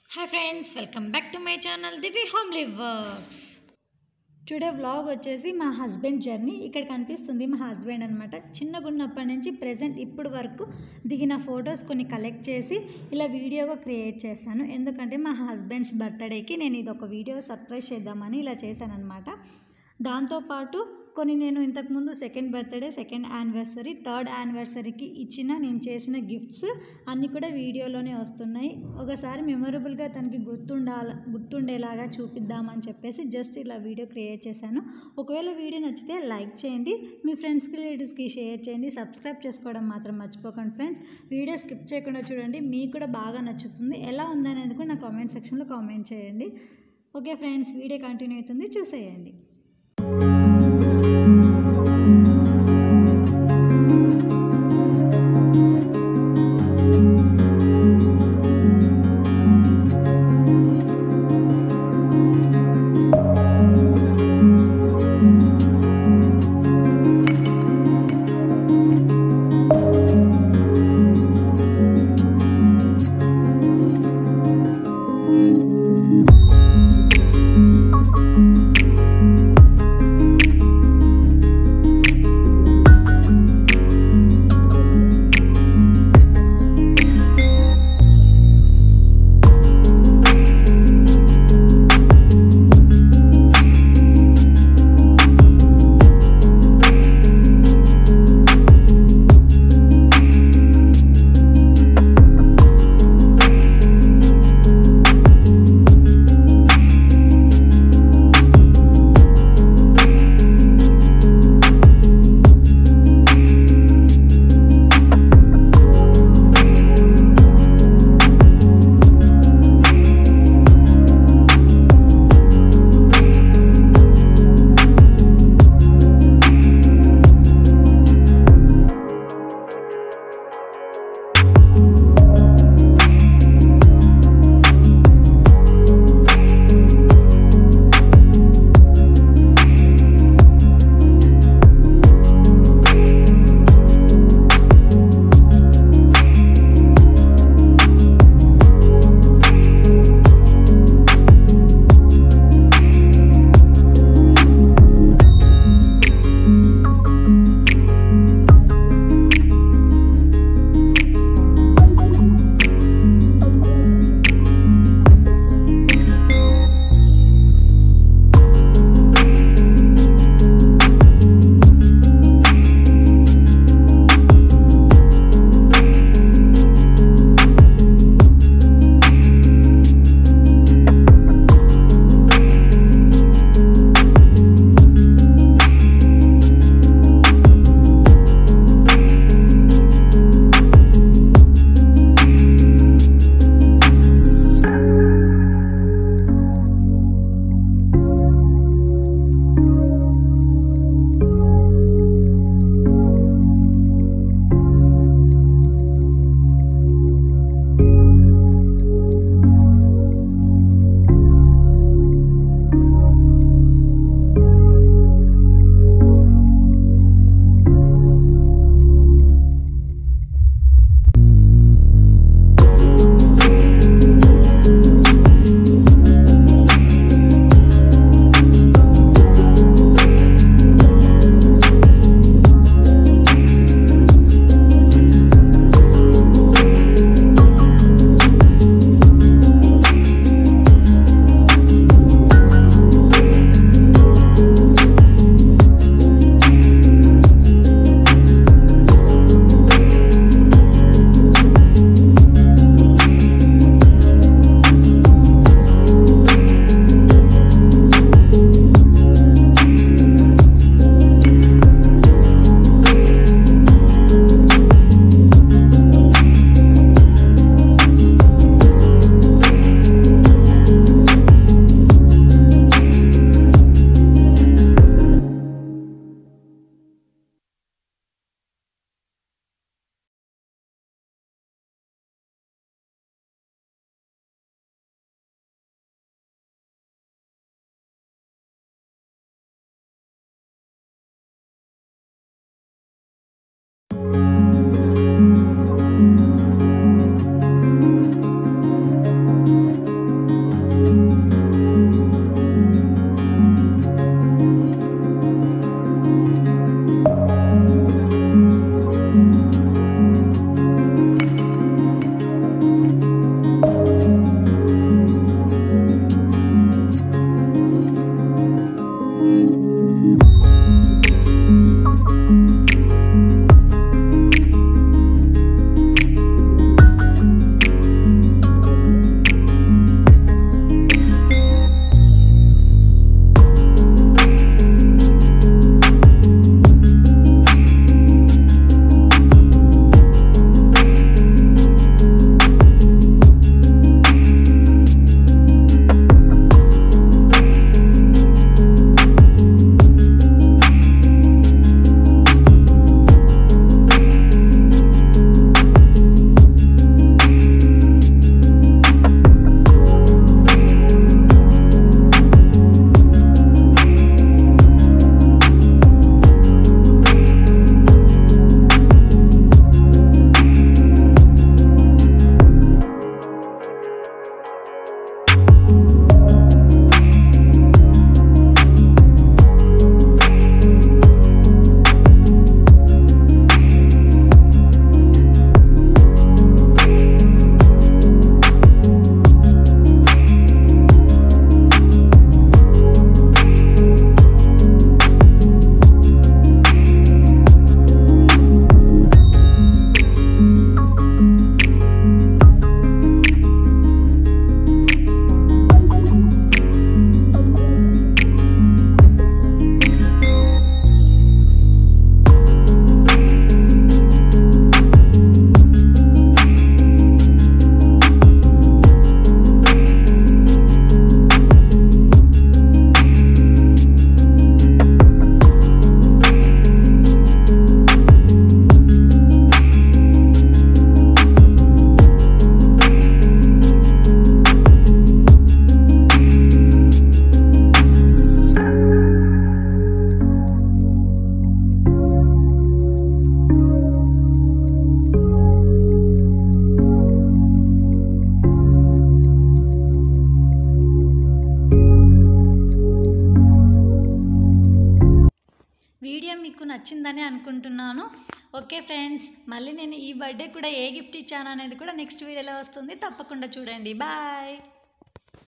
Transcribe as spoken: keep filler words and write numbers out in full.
Hi friends, welcome back to my channel Divi Homely Works. Today vlog వచ్చేసి మా husband journey. ఇక్కడ కనిపిస్తుంది మా హస్బెండ్ అనమాట. చిన్నగా ఉన్నప్పటి నుంచి ప్రెజెంట్ ఇప్పుడు వరకు దిగిన ఫొటోస్ కొన్ని కలెక్ట్ చేసి ఇలా వీడియోగా క్రియేట్ చేశాను. ఎందుకంటే మా హస్బెండ్స్ బర్త్డేకి నేను ఇది ఒక వీడియో సర్ప్రైజ్ చేద్దామని ఇలా చేశాను అనమాట. దాంతోపాటు కొన్ని నేను ఇంతకుముందు second birthday, second anniversary, third యానివర్సరీకి ఇచ్చిన నేను చేసిన గిఫ్ట్స్ అన్నీ కూడా వీడియోలోనే వస్తున్నాయి. ఒకసారి మెమొరబుల్గా తనకి గుర్తుండాల గుర్తుండేలాగా చూపిద్దామని చెప్పేసి జస్ట్ ఇలా వీడియో క్రియేట్ చేశాను. ఒకవేళ వీడియో నచ్చితే లైక్ చేయండి, మీ ఫ్రెండ్స్కి రిలేటివ్స్కి షేర్ చేయండి, సబ్స్క్రైబ్ చేసుకోవడం మాత్రం మర్చిపోకండి ఫ్రెండ్స్. వీడియో స్కిప్ చేయకుండా చూడండి, మీకు కూడా బాగా నచ్చుతుంది. ఎలా ఉందనేది కూడా నా కామెంట్ సెక్షన్లో కామెంట్ చేయండి. ఓకే ఫ్రెండ్స్, వీడియో కంటిన్యూ అవుతుంది, చూసేయండి. వీడియో మీకు నచ్చిందని అనుకుంటున్నాను. ఓకే ఫ్రెండ్స్, మళ్ళీ నేను ఈ బర్త్డే కూడా ఏ గిఫ్ట్ ఇచ్చాను అనేది కూడా నెక్స్ట్ వీడియోలో వస్తుంది, తప్పకుండా చూడండి. బాయ్.